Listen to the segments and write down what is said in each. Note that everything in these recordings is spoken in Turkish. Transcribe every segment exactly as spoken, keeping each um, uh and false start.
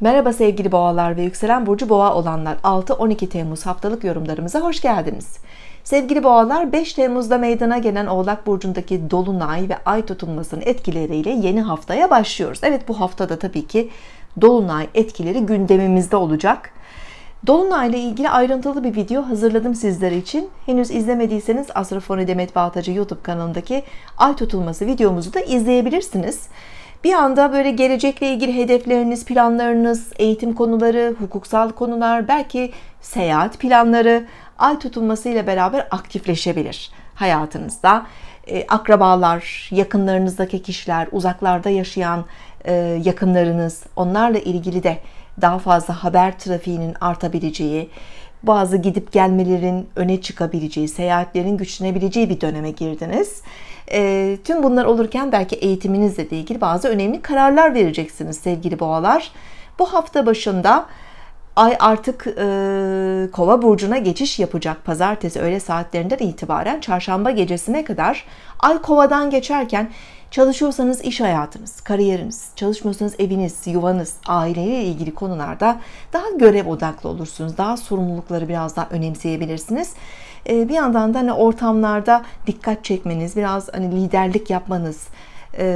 Merhaba sevgili boğalar ve yükselen burcu boğa olanlar, altı on iki Temmuz haftalık yorumlarımıza hoş geldiniz. Sevgili boğalar, beş Temmuz'da meydana gelen Oğlak burcundaki dolunay ve ay tutulmasının etkileriyle yeni haftaya başlıyoruz. Evet, bu haftada tabii ki dolunay etkileri gündemimizde olacak. Dolunay ile ilgili ayrıntılı bir video hazırladım sizler için. Henüz izlemediyseniz Astrofoni Demet Baltacı YouTube kanalındaki ay tutulması videomuzu da izleyebilirsiniz. Bir anda böyle gelecekle ilgili hedefleriniz, planlarınız, eğitim konuları, hukuksal konular, belki seyahat planları ay tutulması ile beraber aktifleşebilir hayatınızda. E, akrabalar, yakınlarınızdaki kişiler, uzaklarda yaşayan e, yakınlarınız, onlarla ilgili de daha fazla haber trafiğinin artabileceği, bazı gidip gelmelerin öne çıkabileceği, seyahatlerin güçlenebileceği bir döneme girdiniz. E, tüm bunlar olurken belki eğitiminizle de ilgili bazı önemli kararlar vereceksiniz sevgili boğalar. Bu hafta başında ay artık e, Kova burcuna geçiş yapacak. Pazartesi öğle saatlerinden itibaren çarşamba gecesine kadar ay Kova'dan geçerken çalışıyorsanız iş hayatınız, kariyeriniz, çalışmıyorsanız eviniz, yuvanız, aileyle ilgili konularda daha görev odaklı olursunuz. Daha sorumlulukları biraz daha önemseyebilirsiniz. Bir yandan da hani ortamlarda dikkat çekmeniz, biraz hani liderlik yapmanız e,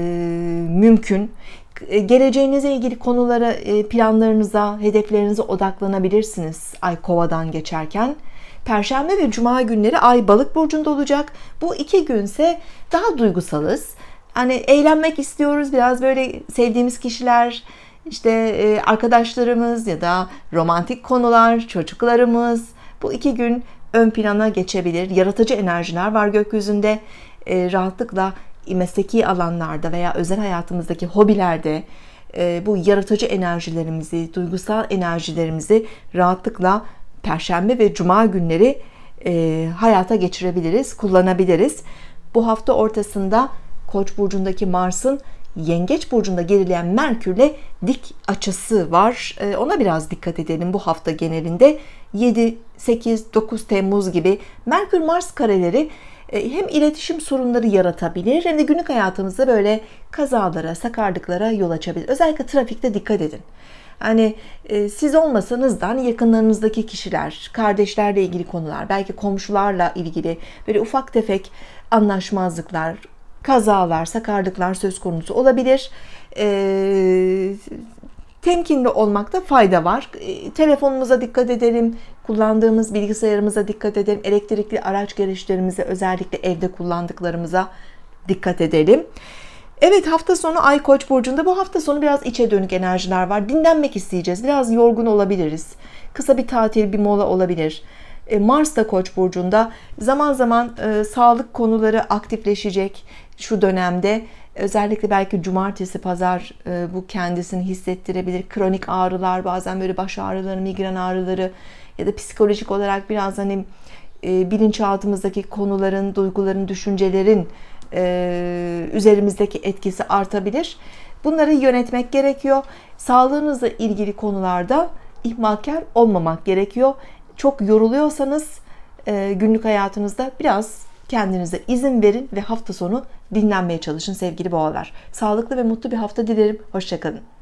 mümkün. Geleceğinize ilgili konulara, planlarınıza, hedeflerinize odaklanabilirsiniz ay Kova'dan geçerken. Perşembe ve Cuma günleri ay Balık burcunda olacak. Bu iki günse daha duygusalız. Hani eğlenmek istiyoruz, biraz böyle sevdiğimiz kişiler, işte arkadaşlarımız ya da romantik konular, çocuklarımız. Bu iki gün ön plana geçebilir. Yaratıcı enerjiler var gökyüzünde. E, rahatlıkla mesleki alanlarda veya özel hayatımızdaki hobilerde e, bu yaratıcı enerjilerimizi, duygusal enerjilerimizi rahatlıkla Perşembe ve Cuma günleri e, hayata geçirebiliriz, kullanabiliriz. Bu hafta ortasında Koç burcundaki Mars'ın Yengeç burcunda gerileyen Merkür'le dik açısı var. E, ona biraz dikkat edelim bu hafta genelinde. yedi, sekiz, dokuz Temmuz gibi Merkür Mars kareleri e, hem iletişim sorunları yaratabilir hem de günlük hayatımızda böyle kazalara, sakarlıklara yol açabilir. Özellikle trafikte dikkat edin. Hani e, siz olmasanız da hani yakınlarınızdaki kişiler, kardeşlerle ilgili konular, belki komşularla ilgili böyle ufak tefek anlaşmazlıklar, kazalar, sakarlıklar söz konusu olabilir. E, temkinli olmakta fayda var. E, telefonumuza dikkat edelim, kullandığımız bilgisayarımıza dikkat edelim, elektrikli araç gereçlerimize, özellikle evde kullandıklarımıza dikkat edelim. Evet, hafta sonu ay Koç burcunda. Bu hafta sonu biraz içe dönük enerjiler var. Dinlenmek isteyeceğiz. Biraz yorgun olabiliriz. Kısa bir tatil, bir mola olabilir. Mars da Koç burcunda. Zaman zaman e, sağlık konuları aktifleşecek şu dönemde. Özellikle belki cumartesi, pazar e, bu kendisini hissettirebilir. Kronik ağrılar, bazen böyle baş ağrıları, migren ağrıları ya da psikolojik olarak biraz hani e, bilinçaltımızdaki konuların, duyguların, düşüncelerin Ee, üzerimizdeki etkisi artabilir. Bunları yönetmek gerekiyor. Sağlığınızla ilgili konularda ihmalkar olmamak gerekiyor. Çok yoruluyorsanız e, günlük hayatınızda biraz kendinize izin verin ve hafta sonu dinlenmeye çalışın sevgili boğalar. Sağlıklı ve mutlu bir hafta dilerim. Hoşça kalın.